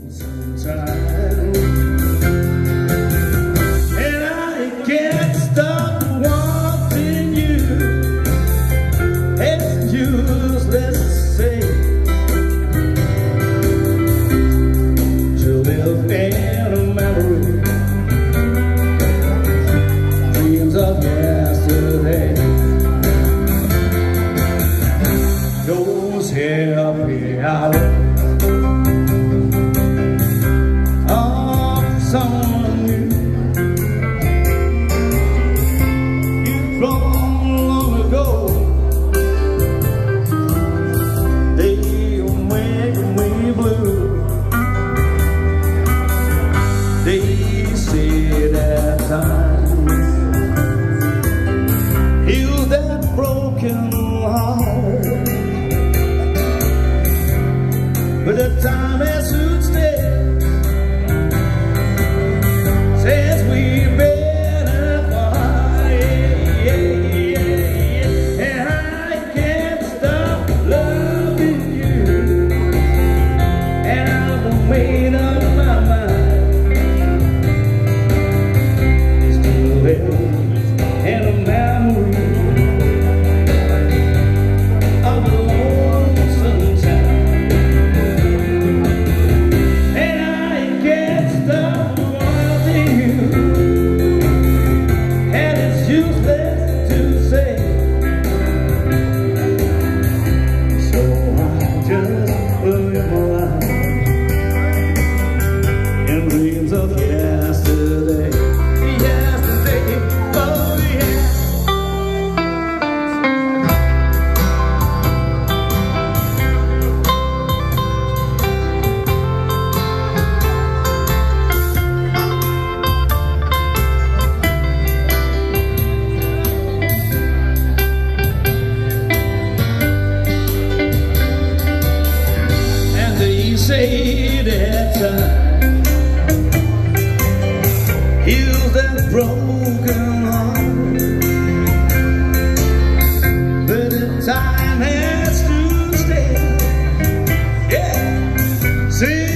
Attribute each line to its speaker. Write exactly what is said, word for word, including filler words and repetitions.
Speaker 1: sometime. And I can't stop wanting you. It's useless to say to live in a memory, dreams of yesterday. Those happy hours of someone new, you from long ago, they make me blue. They say that time heals that broken heart, but the time has soon stayed since we've been apart. Yeah, yeah, yeah. And I can't stop loving you, and I've made up my mind to live in a memory of a lonesome time. Dreams of yesterday, yesterday, oh yeah. And they say that time heals that broken heart, but the time has to stay. Yeah. See